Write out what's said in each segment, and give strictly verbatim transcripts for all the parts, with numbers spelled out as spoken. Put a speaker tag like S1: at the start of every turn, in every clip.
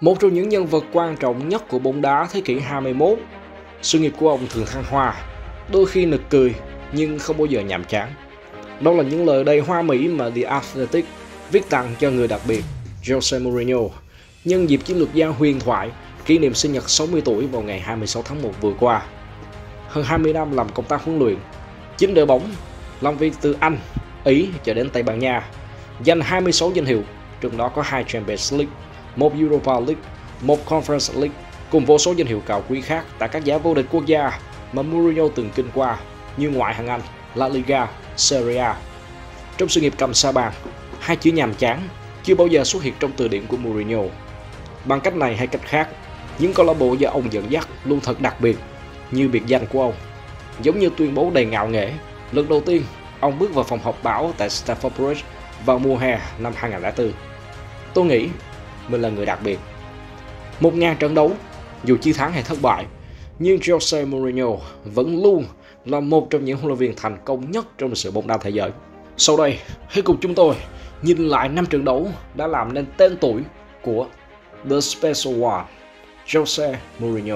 S1: Một trong những nhân vật quan trọng nhất của bóng đá thế kỷ hai mươi mốt, sự nghiệp của ông thường thăng hoa, đôi khi nực cười nhưng không bao giờ nhàm chán. Đó là những lời đầy hoa mỹ mà The Athletic viết tặng cho người đặc biệt Jose Mourinho nhân dịp chiến lược gia huyền thoại kỷ niệm sinh nhật sáu mươi tuổi vào ngày hai mươi sáu tháng một vừa qua. Hơn hai mươi năm làm công tác huấn luyện, chính đội bóng làm việc từ Anh, Ý cho đến Tây Ban Nha, giành hai mươi sáu danh hiệu, trong đó có hai Champions League, một Europa League, một Conference League cùng vô số danh hiệu cao quý khác tại các giải vô địch quốc gia mà Mourinho từng kinh qua như ngoại hạng Anh, La Liga, Serie A. Trong sự nghiệp cầm sa bàn, hai chữ nhàm chán chưa bao giờ xuất hiện trong từ điển của Mourinho. Bằng cách này hay cách khác, những câu lạc bộ do ông dẫn dắt luôn thật đặc biệt, như biệt danh của ông. Giống như tuyên bố đầy ngạo nghễ, lần đầu tiên ông bước vào phòng họp báo tại Stamford Bridge vào mùa hè năm hai nghìn không trăm lẻ bốn. Tôi nghĩ mình là người đặc biệt. Một ngàn trận đấu, dù chiến thắng hay thất bại, nhưng Jose Mourinho vẫn luôn là một trong những huấn luyện viên thành công nhất trong lịch sử bóng đá thế giới. Sau đây, hãy cùng chúng tôi nhìn lại năm trận đấu đã làm nên tên tuổi của The Special One, Jose Mourinho.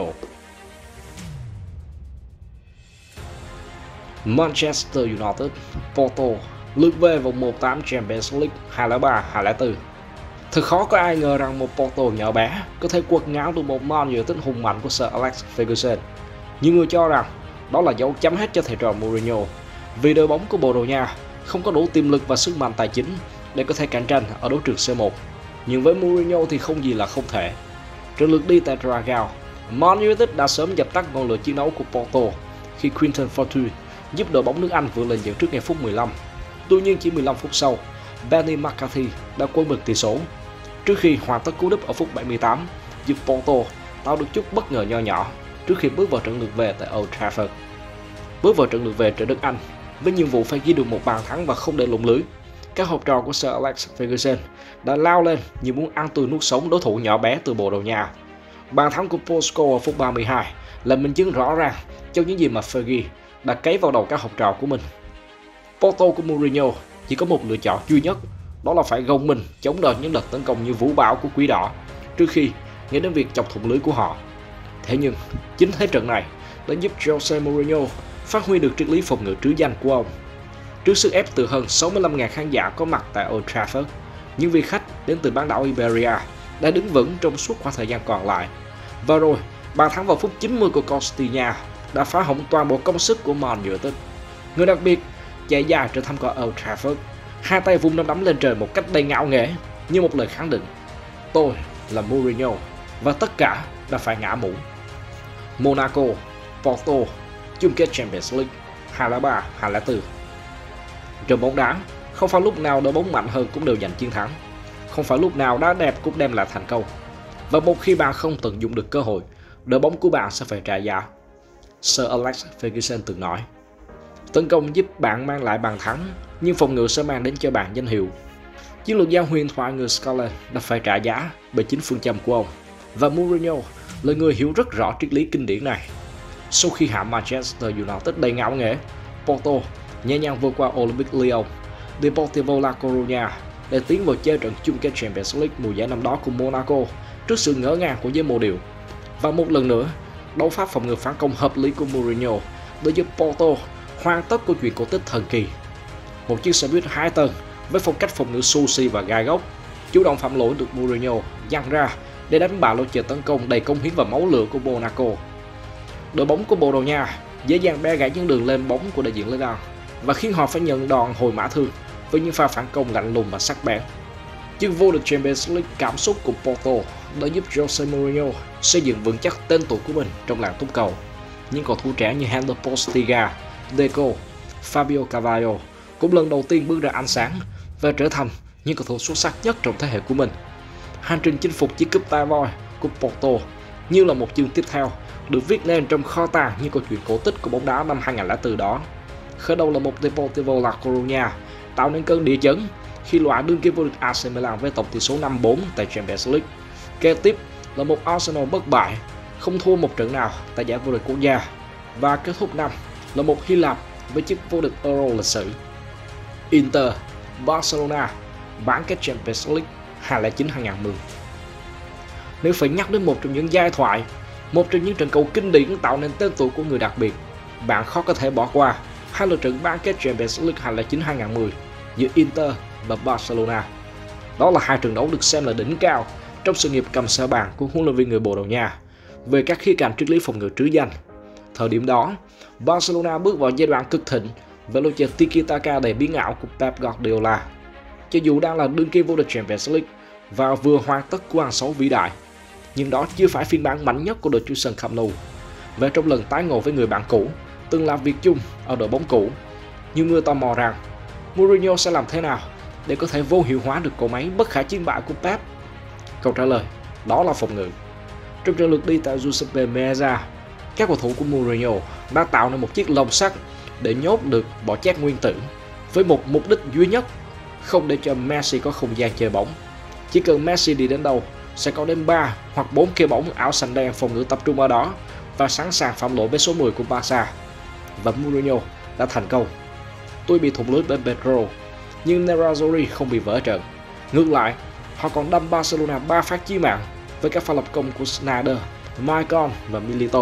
S1: Manchester United, Porto lượt về vòng một tám Champions League hai không không ba hai không không bốn. Thật khó có ai ngờ rằng một Porto nhỏ bé có thể quật ngã được một Man United hùng mạnh của Sir Alex Ferguson. Nhiều người cho rằng đó là dấu chấm hết cho thầy trò Mourinho, vì đội bóng của Bồ Đào Nha không có đủ tiềm lực và sức mạnh tài chính để có thể cạnh tranh ở đấu trường C một. Nhưng với Mourinho thì không gì là không thể. Trận lượt đi tại Dragao, Man United đã sớm dập tắt ngọn lửa chiến đấu của Porto khi Quinton Fortune giúp đội bóng nước Anh vượt lên dẫn trước ngay phút mười lăm. Tuy nhiên chỉ mười lăm phút sau, Benny McCarthy đã quay ngược tỷ số trước khi hoàn tất cú đúp ở phút bảy mươi tám, giúp Porto tạo được chút bất ngờ nho nhỏ trước khi bước vào trận lượt về tại Old Trafford. Bước vào trận lượt về trên đất Anh với nhiệm vụ phải ghi được một bàn thắng và không để lủng lưới, các học trò của Sir Alex Ferguson đã lao lên như muốn ăn tươi nuốt sống đối thủ nhỏ bé từ Bồ Đào Nha. Bàn thắng của Paul Scholes ở phút ba mươi hai là minh chứng rõ ràng cho những gì mà Fergie đã cấy vào đầu các học trò của mình. Porto của Mourinho chỉ có một lựa chọn duy nhất, đó là phải gồng mình chống đỡ những đợt tấn công như vũ bão của Quỷ Đỏ trước khi nghĩ đến việc chọc thủng lưới của họ. Thế nhưng chính thế trận này đã giúp Jose Mourinho phát huy được triết lý phòng ngự trứ danh của ông. Trước sức ép từ hơn sáu mươi lăm nghìn khán giả có mặt tại Old Trafford, những vị khách đến từ bán đảo Iberia đã đứng vững trong suốt khoảng thời gian còn lại. Và rồi, bàn thắng vào phút chín mươi của Costilla đã phá hỏng toàn bộ công sức của Man United. Người đặc biệt chạy dài trên thăm cỏ Old Trafford, hai tay vung nắm đấm lên trời một cách đầy ngạo nghễ như một lời khẳng định: tôi là Mourinho và tất cả đã phải ngã mũ. Monaco, Porto, chung kết Champions League hai không không ba hai không không bốn. Trong bóng đá, không phải lúc nào đội bóng mạnh hơn cũng đều giành chiến thắng, không phải lúc nào đá đẹp cũng đem lại thành công. Và một khi bạn không tận dụng được cơ hội, đội bóng của bạn sẽ phải trả giá. Sir Alex Ferguson từng nói: tấn công giúp bạn mang lại bàn thắng, nhưng phòng ngự sẽ mang đến cho bạn danh hiệu. Chiến lược gia huyền thoại người Scotland đã phải trả giá bởi chính phương châm của ông, và Mourinho là người hiểu rất rõ triết lý kinh điển này. Sau khi hạ Manchester United đầy ngạo nghễ, Porto nhẹ nhàng vượt qua Olympic Lyon, Deportivo La Coruña để tiến vào chơi trận chung kết Champions League mùa giải năm đó của Monaco trước sự ngỡ ngàng của giới mộ điệu. Và một lần nữa, đấu pháp phòng ngự phản công hợp lý của Mourinho đã giúp Porto hoàn tất câu chuyện cổ tích thần kỳ. Một chiếc xe buýt hai tầng với phong cách phòng ngự sushi và gai góc, chủ động phạm lỗi được Mourinho dăng ra để đánh bại lối chơi tấn công đầy công hiến và máu lửa của Monaco. Đội bóng của Bồ Đào Nha dễ dàng bẻ gãy những đường lên bóng của đại diện Ligue một và khiến họ phải nhận đòn hồi mã thương với những pha phản công lạnh lùng và sắc bén. Chức vô địch Champions League cảm xúc của Porto đã giúp Jose Mourinho xây dựng vững chắc tên tuổi của mình trong làng túc cầu. Những cầu thủ trẻ như Helder Postiga, Deco, Fabio Carvalho cũng lần đầu tiên bước ra ánh sáng và trở thành những cầu thủ xuất sắc nhất trong thế hệ của mình. Hành trình chinh phục chiếc cúp tai voi của Porto như là một chương tiếp theo được viết nên trong kho tàng những câu chuyện cổ tích của bóng đá năm hai nghìn không trăm lẻ bốn đó. Khởi đầu là một Deportivo La Coruña tạo nên cơn địa chấn khi loại đương kim vô địch a xê Milan với tổng tỷ số năm bốn tại Champions League. Kế tiếp là một Arsenal bất bại, không thua một trận nào tại giải vô địch quốc gia, và kết thúc năm là một Hy Lạp với chức vô địch Euro lịch sử. Inter, Barcelona bán kết Champions League hai không không chín hai không một không. Nếu phải nhắc đến một trong những giai thoại, một trong những trận cầu kinh điển tạo nên tên tuổi của người đặc biệt, bạn khó có thể bỏ qua hai lượt trận bán kết Champions League hai không không chín hai không một không giữa Inter và Barcelona. Đó là hai trận đấu được xem là đỉnh cao trong sự nghiệp cầm sao vàng của huấn luyện viên người Bồ Đào Nha về các khía cạnh triết lý phòng ngự trứ danh. Thời điểm đó, Barcelona bước vào giai đoạn cực thịnh với lối chơi tiki-taka đầy biến ảo của Pep Guardiola. Cho dù đang là đương kim vô địch Champions League và vừa hoàn tất cú ăn sáu vĩ đại, nhưng đó chưa phải phiên bản mạnh nhất của đội chủ sân Camp Nou. Và trong lần tái ngộ với người bạn cũ, từng làm việc chung ở đội bóng cũ, nhiều người tò mò rằng Mourinho sẽ làm thế nào để có thể vô hiệu hóa được cỗ máy bất khả chiến bại của Pep. Câu trả lời đó là phòng ngự. Trong trận lượt đi tại Giuseppe Meazza, các cầu thủ của Mourinho đã tạo nên một chiếc lồng sắt để nhốt được bỏ chét nguyên tử với một mục đích duy nhất: không để cho Messi có không gian chơi bóng. Chỉ cần Messi đi đến đâu sẽ có đến ba hoặc bốn kia bóng áo xanh đen phòng ngự tập trung ở đó và sẵn sàng phạm lỗi với số mười của Barca. Và Mourinho đã thành công. Tuy bị thủng lưới bên Pedro, nhưng Nerazzurri không bị vỡ trận. Ngược lại, họ còn đâm Barcelona ba phát chí mạng với các pha lập công của Sneijder, Maicon và Milito.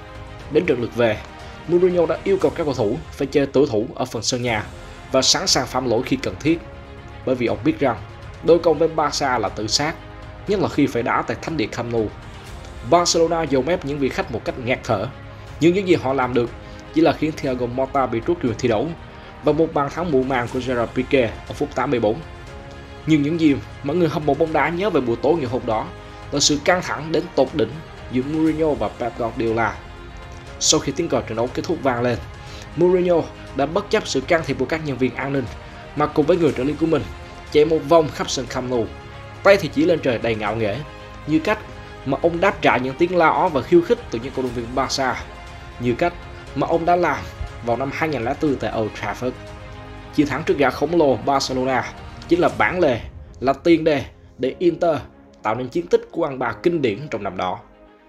S1: Đến trận lượt về, Mourinho đã yêu cầu các cầu thủ phải chơi tử thủ ở phần sân nhà và sẵn sàng phạm lỗi khi cần thiết, bởi vì ông biết rằng đối công với Barca là tự sát, nhất là khi phải đá tại thánh địa Camp Nou. Barcelona dồn ép những vị khách một cách nghẹt thở, nhưng những gì họ làm được chỉ là khiến Thiago Motta bị rút quyền thi đấu và một bàn thắng muộn màng của Gerard Piqué ở phút tám mươi tư. Nhưng những gì mà người hâm mộ bóng đá nhớ về buổi tối ngày hôm đó là sự căng thẳng đến tột đỉnh giữa Mourinho và Pep Guardiola. Sau khi tiếng còi trận đấu kết thúc vang lên, Mourinho đã bất chấp sự can thiệp của các nhân viên an ninh mà cùng với người trợ lý của mình chạy một vòng khắp sân Camp Nou, tay thì chỉ lên trời đầy ngạo nghễ, như cách mà ông đáp trả những tiếng la ó và khiêu khích từ những cổ động viên Barca, như cách mà ông đã làm vào năm hai không không bốn tại Old Trafford. Chiến thắng trước gã khổng lồ Barcelona chính là bản lề, là tiền đề để Inter tạo nên chiến tích của ăn bà kinh điển trong năm đó.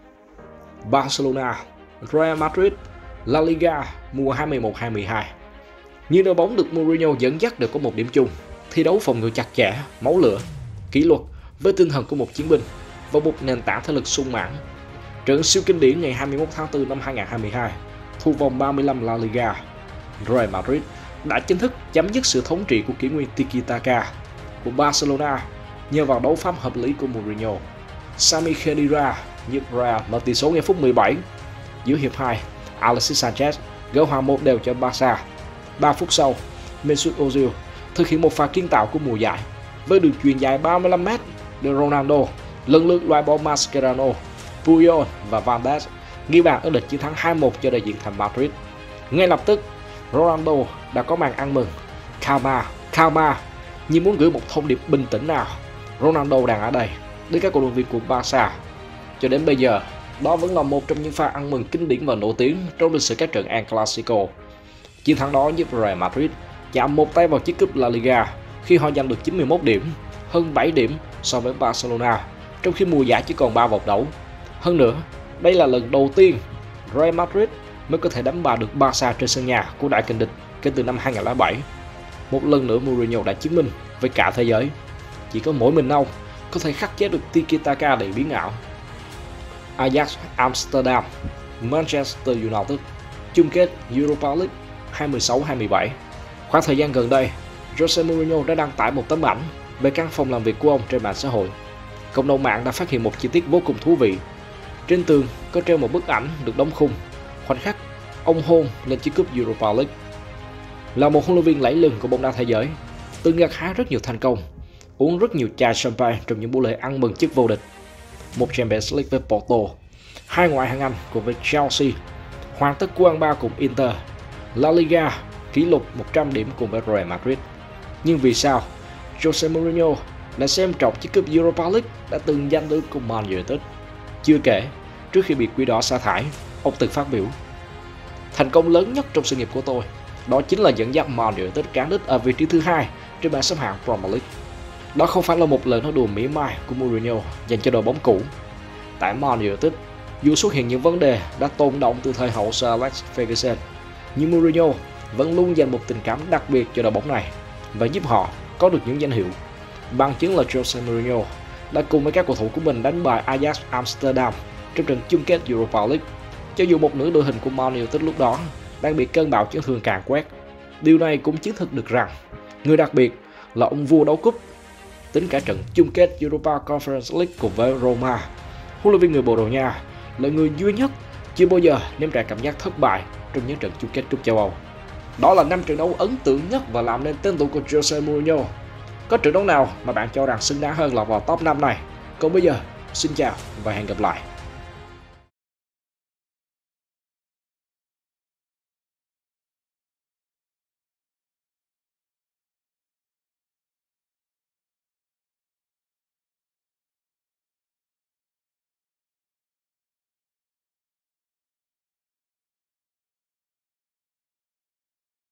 S1: Barcelona, Real Madrid, La Liga mùa hai mươi mốt hai mươi hai. Như đội bóng được Mourinho dẫn dắt đều có một điểm chung: thi đấu phòng ngự chặt chẽ, máu lửa, kỷ luật với tinh thần của một chiến binh và một nền tảng thể lực sung mãn. Trận siêu kinh điển ngày hai mươi mốt tháng tư năm hai không hai hai, thuộc vòng ba mươi lăm La Liga, Real Madrid đã chính thức chấm dứt sự thống trị của kỷ nguyên Tiki-taka của Barcelona nhờ vào đấu pháp hợp lý của Mourinho. Sami Khedira giúp Real mở tỷ số ngay phút mười bảy. Giữa hiệp hai, Alexis Sanchez gỡ hòa một đều cho Barca. ba phút sau, Mesut Ozil thực hiện một pha kiến tạo của mùa giải với đường chuyền dài ba mươi lăm mét để Ronaldo lần lượt loại bỏ Mascherano, Puyol và Van Dijk, ghi bàn ở địch chiến thắng hai một cho đại diện thành Madrid. Ngay lập tức, Ronaldo đã có màn ăn mừng Calma, Calma, như muốn gửi một thông điệp bình tĩnh nào. Ronaldo đang ở đây đến các cổ động viên của Barca. Cho đến bây giờ, đó vẫn là một trong những pha ăn mừng kinh điển và nổi tiếng trong lịch sử các trận El Clasico. Chiến thắng đó giúp Real Madrid chạm một tay vào chiếc cúp La Liga khi họ giành được chín mươi mốt điểm, hơn bảy điểm so với Barcelona, trong khi mùa giải chỉ còn ba vòng đấu. Hơn nữa, đây là lần đầu tiên Real Madrid mới có thể đánh bại được Barca trên sân nhà của đại kình địch kể từ năm hai không không bảy. Một lần nữa Mourinho đã chứng minh với cả thế giới, chỉ có mỗi mình ông có thể khắc chế được Tiki-taka đầy biến ảo. Ajax Amsterdam, Manchester United, chung kết Europa League hai mươi sáu hai mươi bảy. Khoảng thời gian gần đây, Jose Mourinho đã đăng tải một tấm ảnh về căn phòng làm việc của ông trên mạng xã hội. Cộng đồng mạng đã phát hiện một chi tiết vô cùng thú vị. Trên tường có treo một bức ảnh được đóng khung, khoảnh khắc ông hôn lên chiếc cúp Europa League. Là một huấn luyện viên lẫy lừng của bóng đá thế giới, từng gặt hái rất nhiều thành công, uống rất nhiều chai champagne trong những buổi lễ ăn mừng chức vô địch, một Champions League với Porto, hai ngoại hạng Anh cùng với Chelsea, hoàn tất cú ăn ba cùng Inter, La Liga kỷ lục một trăm điểm cùng với Real Madrid. Nhưng vì sao Jose Mourinho lại xem trọng chiếc cúp Europa League đã từng giành được cùng Man United? Chưa kể, trước khi bị Quỷ Đỏ sa thải, ông từng phát biểu: thành công lớn nhất trong sự nghiệp của tôi đó chính là dẫn dắt Man United cán đích ở vị trí thứ hai trên bảng xếp hạng Premier League. Đó không phải là một lời nói đùa mỉa mai của Mourinho dành cho đội bóng cũ. Tại Man United, dù xuất hiện những vấn đề đã tồn đọng từ thời hậu Sir Alex Ferguson, nhưng Mourinho vẫn luôn dành một tình cảm đặc biệt cho đội bóng này và giúp họ có được những danh hiệu. Bằng chứng là Jose Mourinho đã cùng với các cầu thủ của mình đánh bại Ajax Amsterdam trong trận chung kết Europa League. Cho dù một nửa đội hình của Man United lúc đó đang bị cơn bão chấn thương càn quét, điều này cũng chứng thực được rằng người đặc biệt là ông vua đấu cúp. Tính cả trận chung kết Europa Conference League cùng với Roma, huấn luyện viên người Bồ Đào Nha là người duy nhất chưa bao giờ nếm trải cảm giác thất bại trong những trận chung kết cúp châu Âu. Đó là năm trận đấu ấn tượng nhất và làm nên tên tuổi của Jose Mourinho. Có trận đấu nào mà bạn cho rằng xứng đáng hơn lọt vào top năm này? Còn bây giờ, xin chào và hẹn gặp lại.